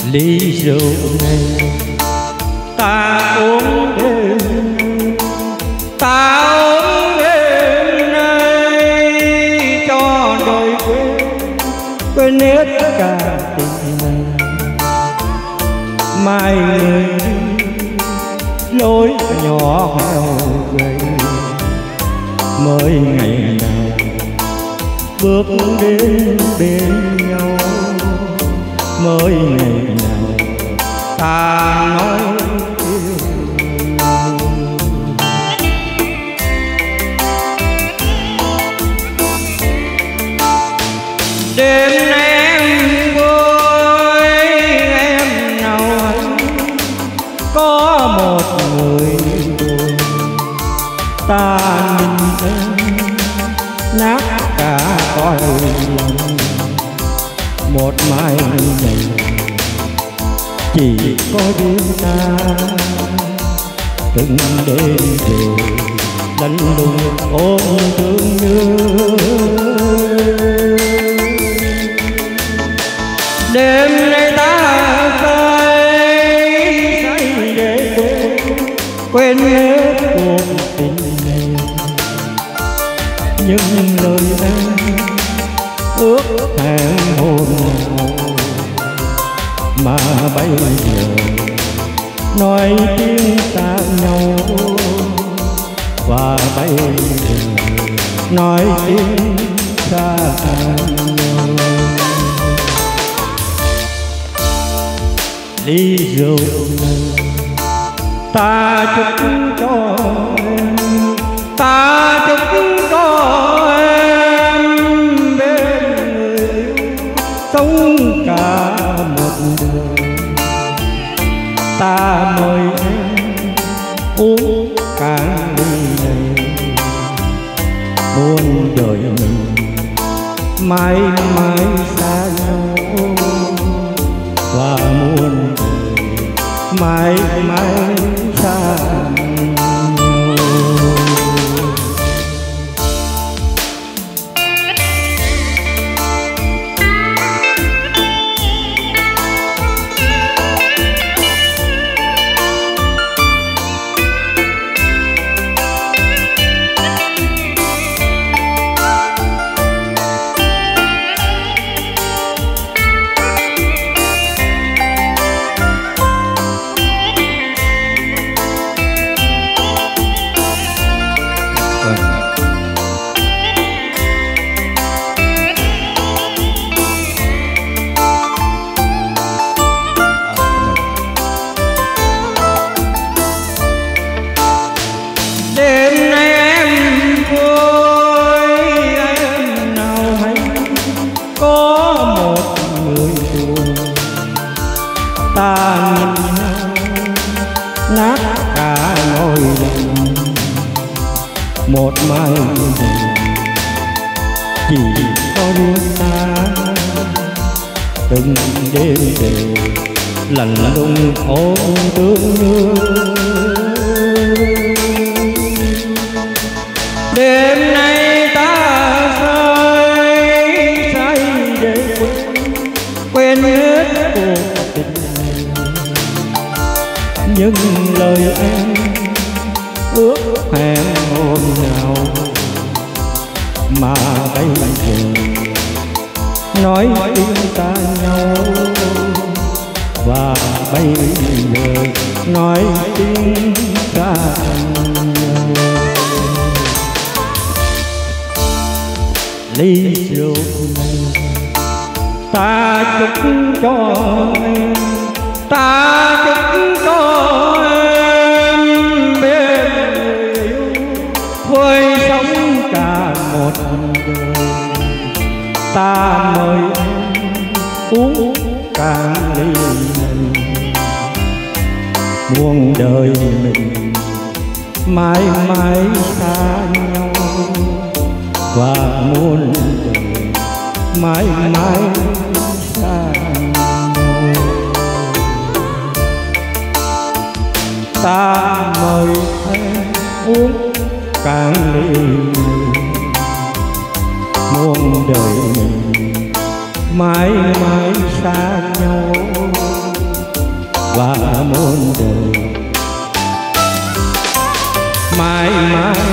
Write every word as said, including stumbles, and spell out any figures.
ly rượu này ta uống đêm, ta uống đêm nay cho đời quên, quên hết cả tình này. Mai người lối nhỏ heo gầy, mới ngày nào bước đến bên nhau, mới ngày nào ta nói yêu. Đêm nay em vui, em nào hay có một người buồn, ta nhìn em nát cả cõi lòng. Một mai này chỉ có đêm ta, từng đêm về lạnh lùng ôm thương nhớ. Đêm nay ta say say để quên, quên hết cuộc tình này. Nhưng lời em ước hẹn hôm nào mà bây giờ nói tiếng xa nhau, và bây giờ nói tiếng xa nhau. Ly rượu này ta chúc cho em, ta chúc cho em bên người yêu sống cả một đời. Ta mời em uống cạn ly này, muôn đời mình mãi mãi xa nhau, và muôn đời mãi mãi xa nhau. Đêm nay em vui, em nào hay có một người buồn, ta nhìn nhau nát cả nỗi lòng. Một mai chỉ có riêng ta, từng đêm về lạnh lùng ôm thương nhớ. Đêm nay ta say say để quên, quên hết cuộc tình này. Nhưng lời em ước hẹn hôm nào mà bây giờ nói tiếng ta nhau, và bây giờ nói tiếng xa nhau. Ly rượu này ta chúc cho em, ta chúc cho em bên người yêu vui sống cả một đời. Ta mời em uống cạn ly này, muôn đời mình mãi mãi xa nhau, và muôn đời mãi mãi xa nhau. Ta mời em uống cạn ly này, muôn đời mình mãi mãi xa nhau, muôn đời. Mãi mãi